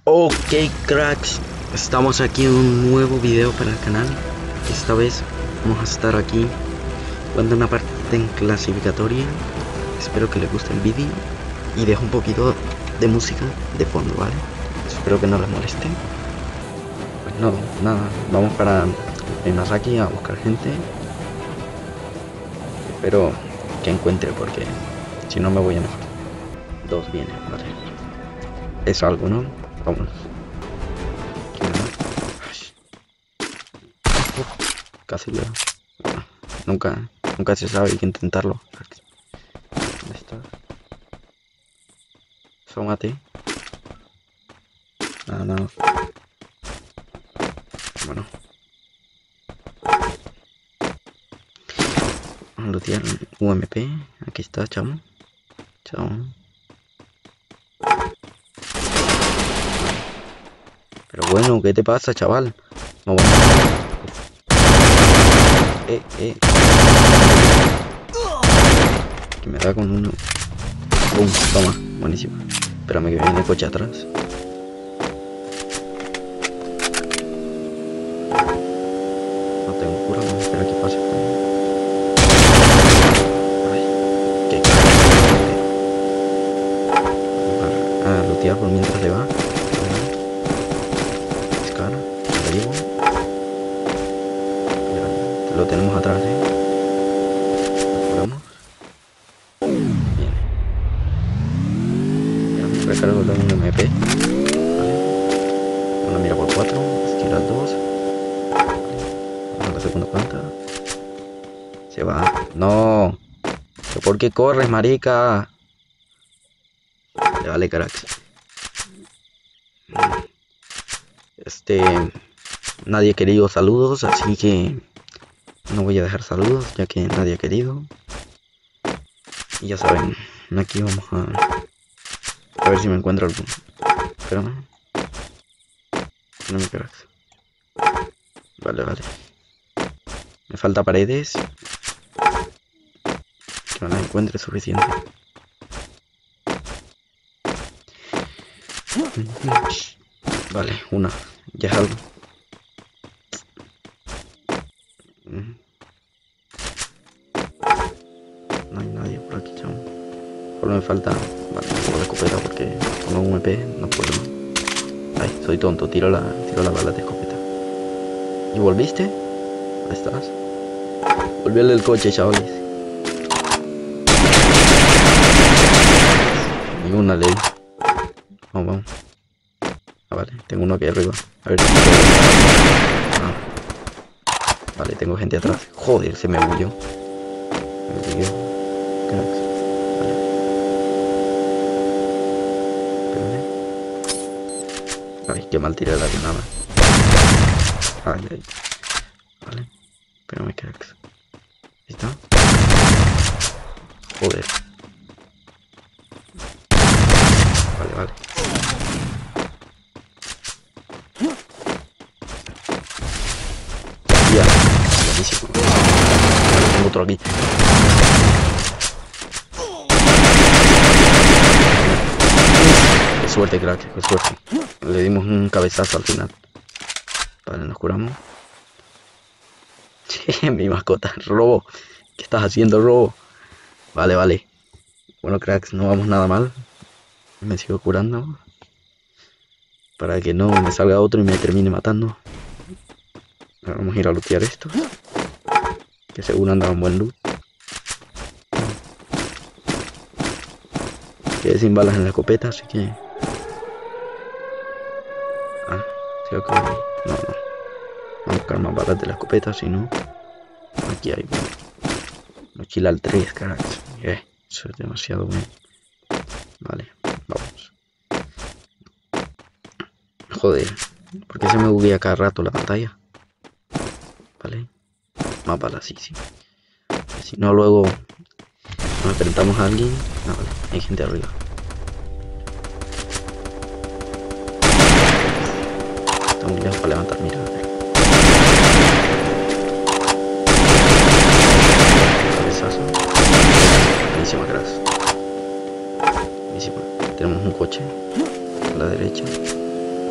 Ok, cracks, estamos aquí en un nuevo video para el canal. Esta vez vamos a estar aquí jugando una partida en clasificatoria. Espero que les guste el vídeo y dejo un poquito de música de fondo, ¿vale? Espero que no les moleste. Pues no, nada, vamos para el Masaki a buscar gente. Espero que encuentre, porque si no me voy a enojar. Dos vienen, vale. Es algo, ¿no? Vamos. Casi le... Nunca se sabe, hay que intentarlo. ¿Dónde estás? Asómate. Nada. Bueno. Vamos a lootear UMP. Aquí está, chamo. Pero bueno, ¿qué te pasa, chaval? No, bueno. Que me da con uno. Boom, toma, buenísimo. Espérame que viene el coche atrás. No tengo cura, vamos a esperar que pase. Ay, qué vamos a lootear por mientras le va. Escala, la llevo. Lo tenemos atrás, Lo curamos. Bien. Ya, recargo la 1 MP. Vale. Una mira por 4. Esquilar 2. Vamos a la segunda planta. Se va. No. ¿Por qué corres, marica? Vale, cracks. Nadie ha querido saludos, así que no voy a dejar saludos, ya que nadie ha querido. Y ya saben, aquí vamos a ver si me encuentro algún. Espérame. No me cracks. Vale. Me falta paredes. Que no las encuentre suficiente. Vale, una. Ya es algo. No hay nadie por aquí, chamo. Solo me falta, vale, la escopeta porque con un UMP no puedo. Ay, soy tonto, tiro la bala de escopeta. ¿Y volviste? Ahí estás. Volví al del coche, chavales. Y una ley. Vamos. Ah, vale, tengo uno aquí arriba. A ver si vale, tengo gente atrás. Joder, se me bulló. Cracks. Vale. Espérame. Ay, qué mal tiré la granada. Ay. Vale. Espérame, cracks. ¿Ahí está? Joder. Vale. Ya. Buenísimo. Vale, tengo otro aquí. Qué suerte, crack, qué suerte. Le dimos un cabezazo al final. Vale, nos curamos. Mi mascota, Robo. ¿Qué estás haciendo, Robo? Vale. Bueno, cracks, no vamos nada mal. Me sigo curando. Para que no me salga otro y me termine matando. Ahora vamos a ir a lootear estos. Que seguro andaban buen loot. Quedé sin balas en la escopeta, así que... creo que... No. Vamos a buscar más balas de la escopeta, si no... Aquí hay... Mochila al 3, cracks. Eso es demasiado bueno. Vale, vamos. Joder, ¿por qué se me buguea cada rato la pantalla? Vale. Más balas, sí. Si no, luego nos enfrentamos a alguien. No, vale, hay gente arriba. Está muy lejos para levantar, mira. Cabezazo. Buenísima, gracias. Buenísima. Tenemos un coche a la derecha.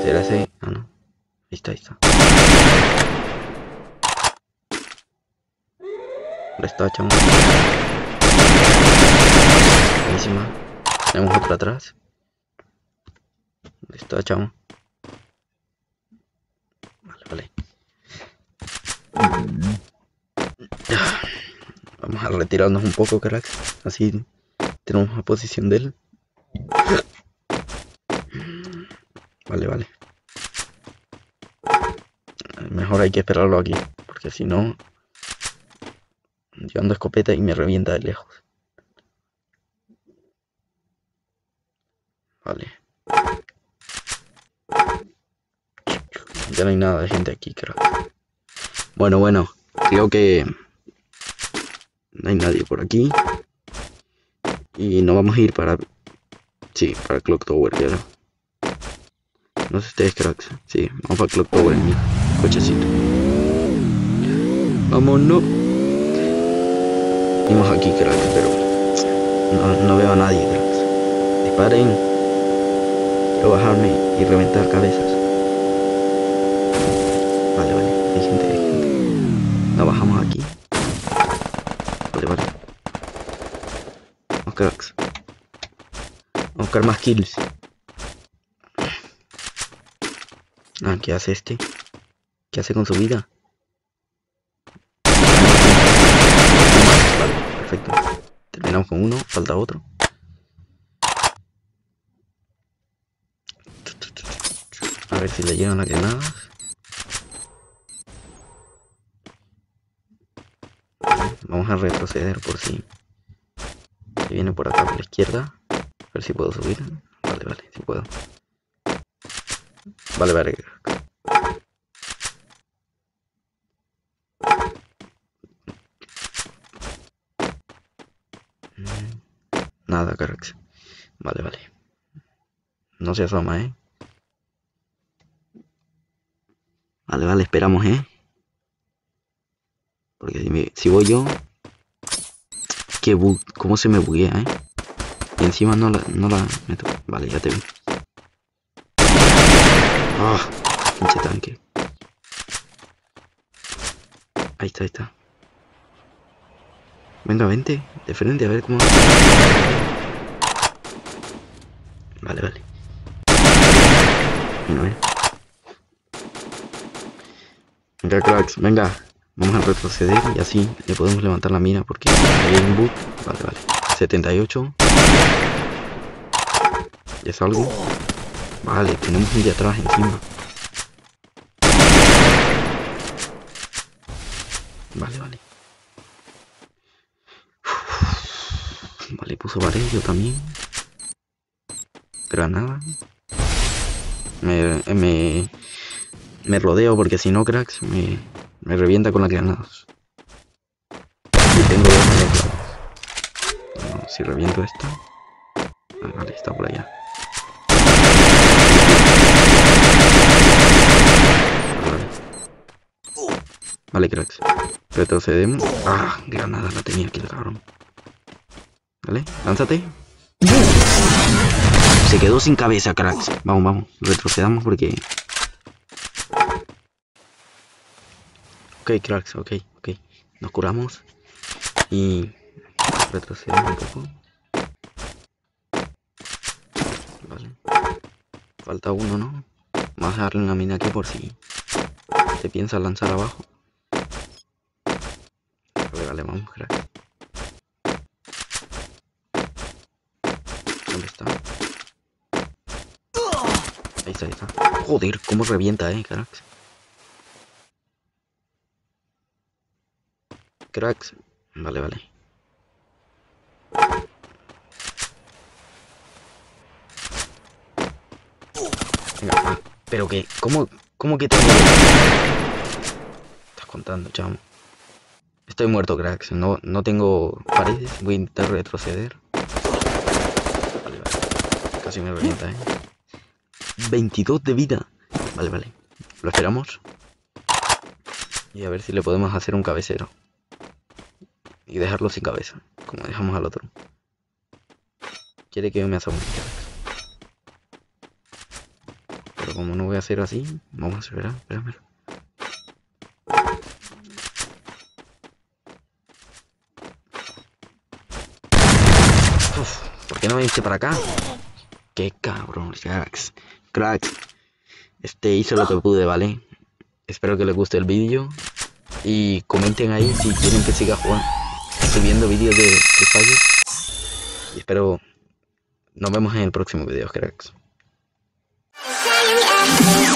¿Será ese? Ah, no. Ahí está, ahí está. Ahí está, chamo. Buenísima. Tenemos otro atrás. Ahí está, chamo. Vale, vale. Vamos a retirarnos un poco, cracks. Así tenemos la posición de él. Vale, vale. Mejor hay que esperarlo aquí, porque si no, yo ando escopeta y me revienta de lejos. Vale. Ya no hay nada de gente aquí, creo. Bueno, creo que no hay nadie por aquí. Y nos vamos a ir para... Sí, para Clock Tower, creo. No sé ustedes, cracks. Sí, vamos para Clock Tower en mi cochecito. Vámonos. Vimos aquí, cracks, pero no veo a nadie, cracks. Disparen. Quiero bajarme y reventar cabezas. Vale, hay gente, hay gente. La bajamos aquí. Vale. Vamos, cracks. Vamos a buscar más kills. Ah, ¿qué hace este? ¿Qué hace con su vida? Vale, perfecto. Terminamos con uno, falta otro. A ver si le llegan las granadas. Vamos a retroceder por si viene por acá por la izquierda. A ver si puedo subir. Vale, si puedo. Vale. Nada, cracks. Vale. No se asoma, Vale, esperamos, Porque si voy yo... ¿Cómo se me buguea, Y encima no la meto. Vale, ya te vi. Ah, pinche tanque. Ahí está. Venga, vente. De frente, a ver cómo... Vale. Bueno. Venga, cracks, venga. Vamos a retroceder y así le podemos levantar la mira porque hay un bug. Vale. 78. Ya salgo. Vale, tenemos un de atrás encima. Vale. Vale, puso yo también. Granada. Me rodeo porque si no, cracks, me revienta con las granadas. Y tengo dos granadas. Bueno, si reviento esto. Vale, está por allá. Vale, cracks. Retrocedemos. Ah, granada la tenía aquí el cabrón. Vale, lánzate. Se quedó sin cabeza, cracks. Vamos. Retrocedamos porque... Ok, cracks, ok. Nos curamos. Y... retrocedemos un poco. Vale. Falta uno, ¿no? Vamos a darle una mina aquí por si... se piensa lanzar abajo. Vale, vamos, cracks. ¿Dónde está? Ahí está. Joder, cómo revienta, cracks. Cracks. Vale. Venga, pero que, ¿cómo que tengo? Estás contando, chamo. Estoy muerto, cracks. No tengo paredes. Voy a intentar retroceder. Vale. Casi me revienta, 22 de vida. Vale. Lo esperamos. Y a ver si le podemos hacer un cabecero. Y dejarlo sin cabeza. Como dejamos al otro. Quiere que yo me asome. Pero como no voy a hacer así, vamos a esperar, espérame. Uf, ¿por qué no viniste para acá? Qué cabrón, cracks. Cracks. Hice lo que pude, ¿vale? Espero que les guste el vídeo. Y comenten ahí si quieren que siga jugando, subiendo vídeos de Free Fire. Y espero. Nos vemos en el próximo video, cracks.